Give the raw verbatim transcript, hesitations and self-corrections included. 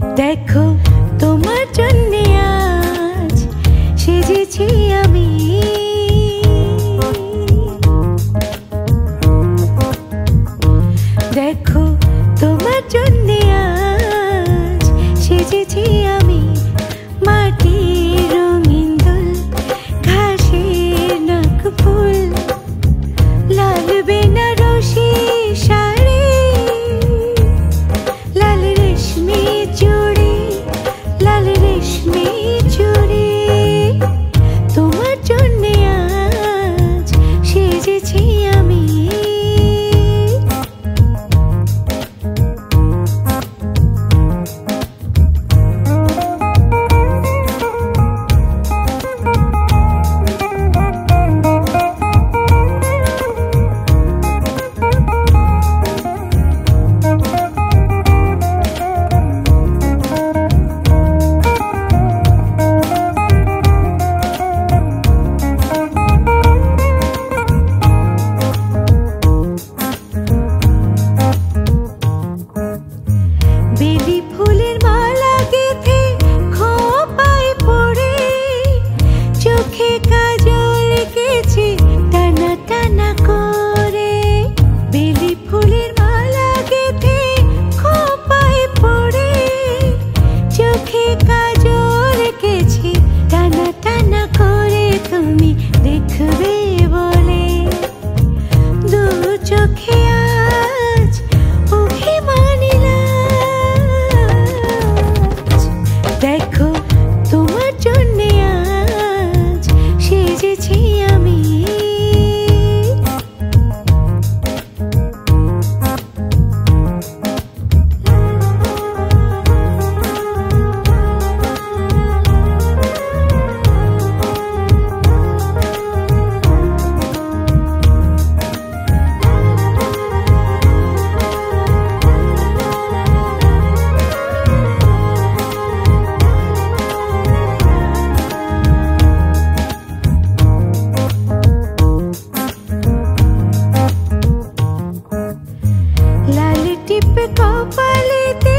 দেখো তোমার জন্য আজ সেজেছি আমি, দেখো তোমার জন্য আজ সেজেছি আমি। মাটির রঙিন দোল, ঘাসের নাক ফুল, লাল বেনারসি শাড়ি, লাল রেশমি চুড়ি, লাল রেশমি চুড়ি, তোমার জন্য আজ সেজেছি আমি। বেলি ফুলের মালা গেঁথে খোঁপায় পড়ে, চোখে কাজল এঁকেছি টানা টানা করে। বেলি ফুলের মালা গেঁথে খোঁপায় পড়ে, চোখে কাজল এঁকেছি টানা টানা করে। তুমি দেখবে বলে দু চোখে আজ দেখো তোমার জন্য আজ সেজেছি আমি। লাল টিপে কপালেতে